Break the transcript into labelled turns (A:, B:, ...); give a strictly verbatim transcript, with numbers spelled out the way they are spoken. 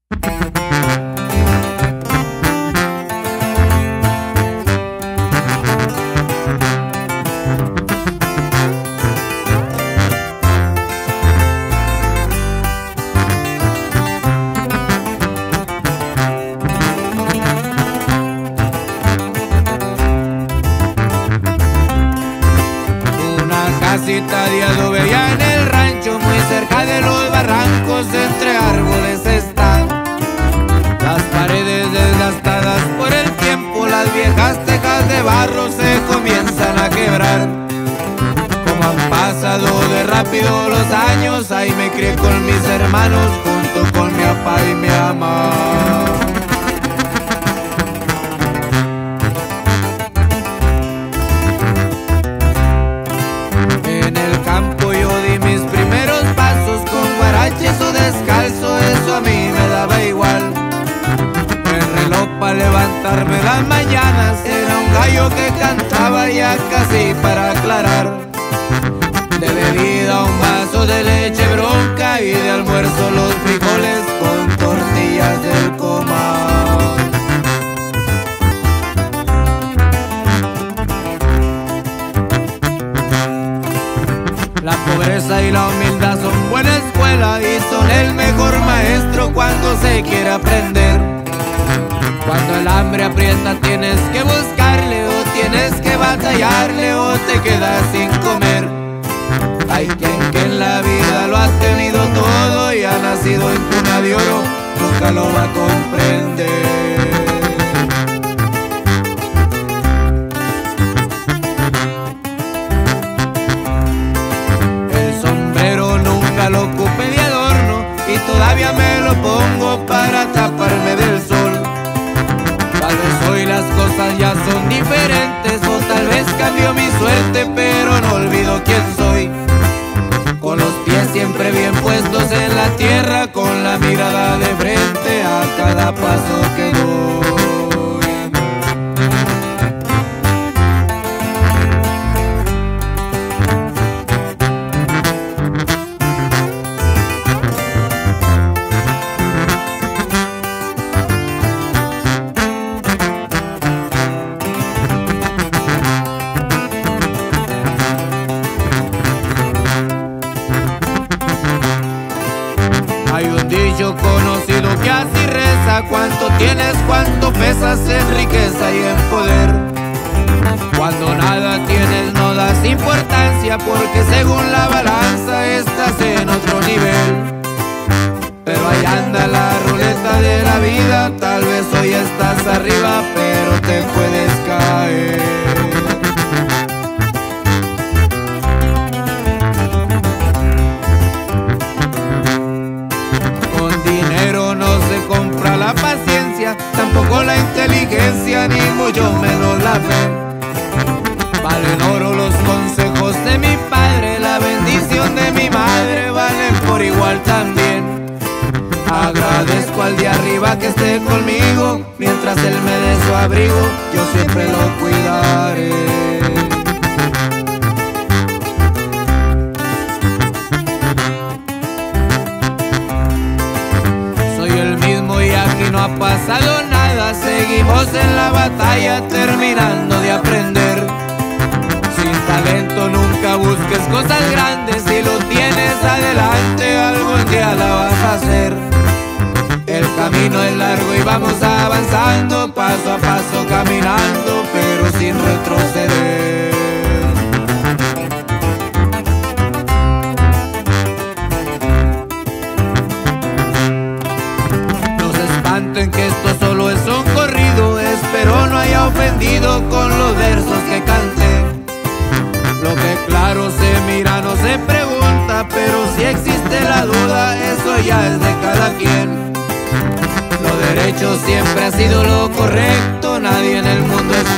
A: Casita de adobe ya en el rancho, muy cerca de los barrancos, entre árboles están las paredes desgastadas por el tiempo, las viejas tejas de barro se comienzan a quebrar. Como han pasado de rápido los años, ahí me crié con mis hermanos, junto con mi papá y mi mamá. O descalzo, eso a mí me daba igual. El reloj para levantarme las mañanas era un gallo que cantaba ya casi para aclarar. De bebida un vaso de leche bronca y de almuerzo los frijoles con tortillas del comal. La pobreza y la humildad son buena escuela y son el mejor maestro cuando se quiere aprender. Cuando el hambre aprieta tienes que buscarle, o tienes que batallarle, o te quedas sin comer. Hay quien que en la vida lo ha tenido todo y ha nacido en cuna de oro, nunca lo va a comprender. Lo ocupé de adorno y todavía me lo pongo para taparme del sol. Tal vez hoy las cosas ya son diferentes, o tal vez cambió mi suerte, pero no olvido quién soy. Con los pies siempre bien puestos en la tierra, con la mirada de frente a cada paso que doy. Hay un dicho conocido que así reza: cuánto tienes, cuánto pesas en riqueza y en poder. Cuando nada tienes no das importancia, porque según la balanza estás en otro nivel. Pero ahí anda la ruleta de la vida, tal vez hoy estás arriba, pero te puedes caer. La paciencia, tampoco la inteligencia, ni mucho menos la fe. Valen oro los consejos de mi padre, la bendición de mi madre valen por igual también. Agradezco al de arriba que esté conmigo, mientras él me dé su abrigo, yo siempre lo cuidaré. No ha pasado nada, seguimos en la batalla terminando de aprender. Sin talento nunca busques cosas grandes, si lo tienes adelante algún día la vas a hacer. El camino es largo y vamos avanzando, paso a paso caminando, pero sin retroceder. Que esto solo es un corrido, espero no haya ofendido con los versos que canté. Lo que claro se mira no se pregunta, pero si existe la duda, eso ya es de cada quien. Lo derecho siempre ha sido lo correcto, nadie en el mundo es